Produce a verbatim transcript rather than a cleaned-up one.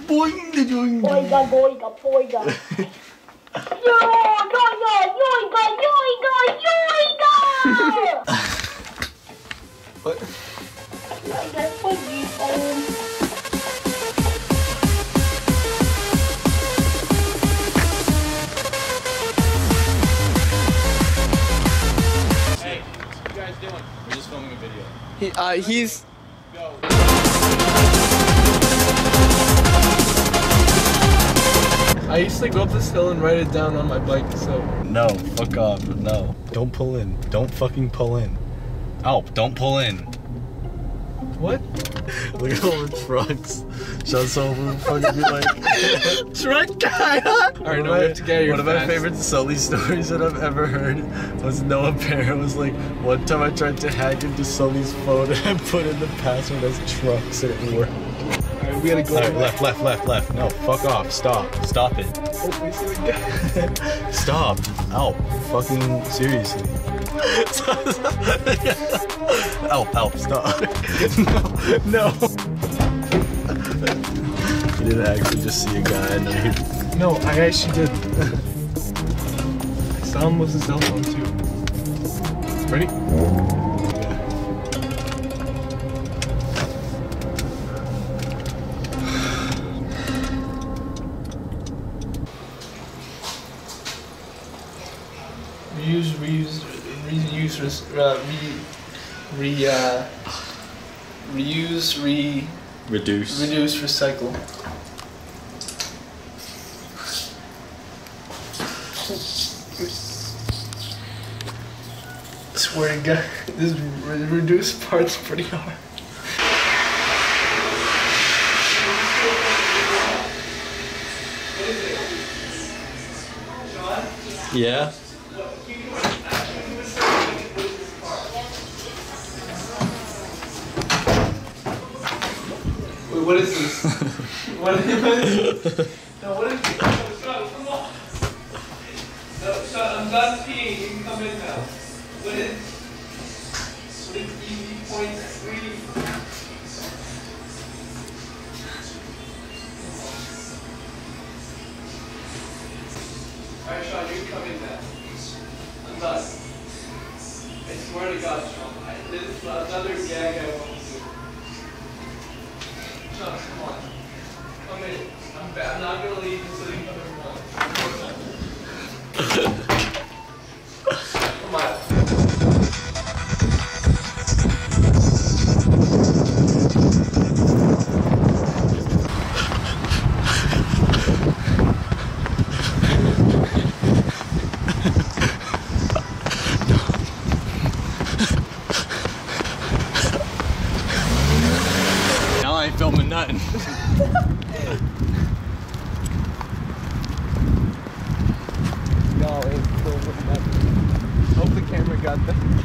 Boing, boing. Boiga, boiga, boiga. Yo, yoiga, yoiga, yoiga, yoiga. What? Yoiga, boiga. We're just filming a video. He, uh, he's... Go. I used to go up this hill and write it down on my bike, so... No, fuck off, no. Don't pull in. Don't fucking pull in. Alp, don't pull in. What? Look at all the trucks. Shut over and fucking be like, truck guy, huh? Alright, no, we have to get here One of my fast. favorite Sully stories that I've ever heard was Noah Parent was like, one time I tried to hack into Sully's phone and I put in the password as trucks and it worked. Alright, we gotta go. Alright, left, left, left, left. No, fuck off. Stop. Stop it. Oh, we see the guy. Stop. Alp. Fucking seriously. Alp, Alp, stop. No, no. You didn't actually just see a guy and then he... No, I actually did. I saw him with his cell phone too. Ready? Reuse, reuse, reuse, uh, re, re, uh, reuse, re, Reduce. reduce, recycle. Swear to God, this re reduce part's pretty hard. Yeah? Wait, what is this? what, is, what is this? No, what is this? No, shut, come on. No, shut, I'm done peeing. You can come in now. What is, what is E V point three? Alright, Sean, you can come in now. I'm done. I swear to God, Sean. I, this is another gag I want to do. Sean, come on. Come in. I'm, ba I'm not going to leave until you come in. Come on. Now I ain't filming nothing. Y'all ain't filming nothing. Hope the camera got that.